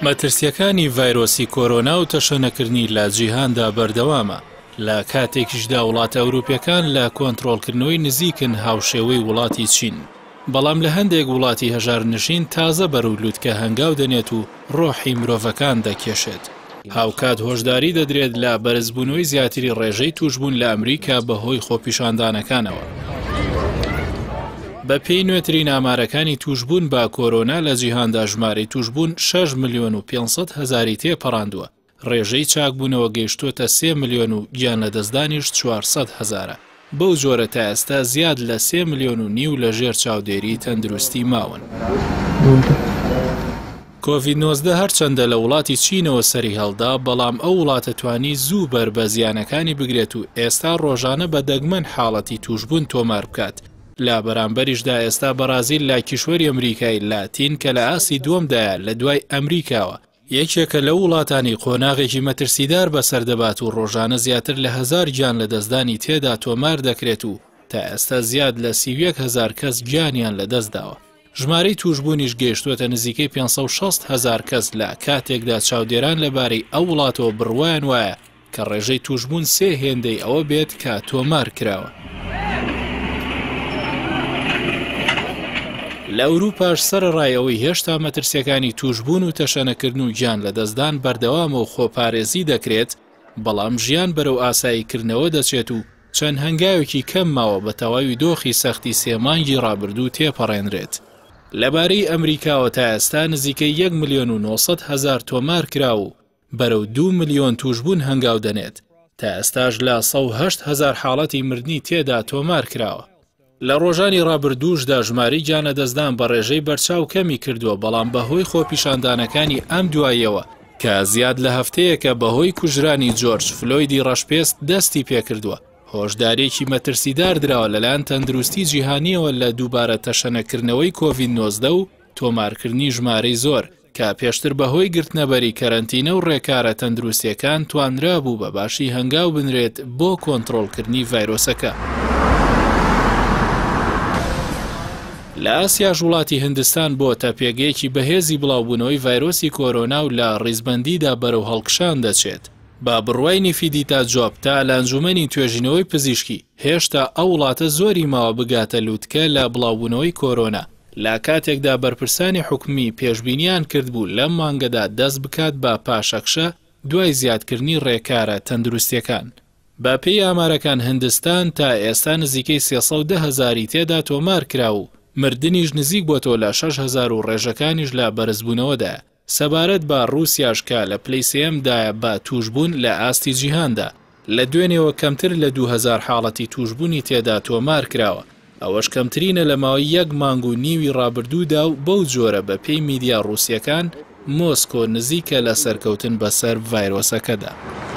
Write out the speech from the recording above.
مەترسیەکانی ڤایرۆسی کۆرۆنا و تەشەنەکردنی لە جیهاندا بەردەوامە. لە کاتێکیشدا وڵاتە ئەوروپیەکان لە کۆنتڕۆڵکردنەوەی نزیکن هاوشێوەی وڵاتی چین. بەڵام لە هەندێک وڵاتی هەژارنشین تازە بەرەولووتکە هەنگاو دەنێت و ڕۆحی مرۆڤەکان دەکێشێت. هاوکات هۆشداری دەدرێت لە بەرزبوونەوەی زیاتری ڕێژەی توشبوون لە ئەمریکا بەهۆی خۆپیشاندانەکانەوە. بە پێی نوێترین ئامارەکانی توشبوون بە کۆرۆنا لە جیهاندا ژمارەی توشبوون 6,500,000 تێپەڕاندووە. ڕێژەی چاکبوونەوە گەیشتوتە 3 ملیۆن و گیان لەدەستدانیش 400,000. بەو جۆرە تا ئێستا زیاد لە 3,5 ملیۆن لە ژێر چاودێری تەندروستی ماون. کۆڤید-19 هەرچەندە لە وڵاتی چینەوە سەری هەڵدا، بەڵام ئەو وڵاتە توانی زوو بەر بە زیانەکانی بگرێت و ئێستا ڕۆژانە بە دەگمەن حاڵەتی توشبوون تۆمار بکات. لا بەرامبەریشدا ئێستا بەرازیل لە کیشوەری ئەمریکای لاتین کە لە ئاسی دووەمدایە لە دوای ئەمریکاوە، یەکێکە لە وڵاتانی قۆناغێکی مەترسیدار بەسەردەبات و ڕۆژانە زیاتر لە 1000 گیان لە دەستدانی تێدا تۆمار دەکرێت و تا ئێستا زیاد لە 31,000 کەس گیانیان لە دەستداوە. ژمارەی توشبوونیش گەیشتوتە نزیکەی 560,000 کەس لە کاتێکدا چاودێران لەبارەی ئەو وڵاتەوە بڕوایان وایە کە ڕێژەی توشبوون 3 هێندەی ئەوە بێت کە تۆمار کراوە. لە ئەوروپاش سەرڕایەوەی هێشتا مەترسیەکانی توشبوون و تەشەنەکردن و گیان لە دەستدان بەردەوامە و خۆپارێزی دەکرێت، بەڵام ژیان بەرەو ئاساییکردنەوە دەچێت و چەند هەنگاوێکی کەم ماوە بە تەواوی دۆخی سەختی 3 مانگی ڕابردوو تێپەڕێنرێت. لەبارەی ئەمریکاوە تا ئێستا نزیکەی 1,900,000 تۆمار کرا و بەرەو 2 ملیۆن توشبوون هەنگاو دەنێت. تا ئێستاش لە 108,000 حاڵەتی مردنی تێدا تۆمار کراوە. لە ڕۆژانی ڕابردووشدا ژماری گیانە دەستدان بە ڕێژەی بەرچاو کەمی کردووە، بەڵام بەهۆی خۆپیشاندانەکانی ئەم دواییەوە کە زیاد لە هەفتەیەکە بەهۆی کوژرانی جۆرج فلۆیدی ڕەشپێست دەستی پێکردووە. هۆشدارێکی مەترسیدار درراوە لەلایەن تەندروستی جیهانیەوە لە دووبارە تەشەنەکردنەوەی کۆڤید-19 و تۆمارکردنی ژمارەی زۆر کە پێشتر بەهۆی گرتنەبەری کەرەنتینە و ڕێکارە تەندروستیەکان توانرا بوو بە باشی هەنگاو بنرێت بۆ کۆنتڕۆڵکردنی ڤایرۆسەکە. لە ئاسیاش وڵاتی هندستان بۆتە پێگەیەکی بەهێزی بڵاوبوونەوەی ڤایرۆسی کۆرۆنا و لە ڕیزبەندیدا بەرەو هەڵکشان دەچێت. با بڕوای نیفیدیتا جۆب تا لە ئەنجومەنی توێژینەوەی پزیشکی هێشتا ئەو وڵاتە زۆری ماوە بگاتە لووتکە لە بڵاوبوونەوەی کۆرۆنا، لە کاتێکدا بەرپرسانی حکومی پێشبینیان کردبوو لەم مانگەدا دەست بکات بە پاشەکشە دوای زیادکردنی ڕێکارە تەندروستیەکان. با پێی ئامارەکان هندستان تا ئێستا نزیکەی 310,000 تێدا تۆمار کرا و مردنیش نزیک بۆتەوە لە 6,000 و ڕێژەکانیش لە بەرزبوونەوەدا. سەبارەت بە ڕووسیاشکە لە پلەی سێیەمدایە بە توشبوون لە ئاستی جیهاندا، لە دوێنێەوە کەمتر لە 2000 حاڵەتی توشبوونی تێدا تۆمار کراوە. ئەوەش کەمترینە لە ماوەی 1 مانگ و نیوی ڕابردوودا و بەو جۆرە بە پێی میدیا ڕووسیەکان مۆسکۆ نزیکە لە سەرکەوتن بەسەر ڤایرۆسەکەدا.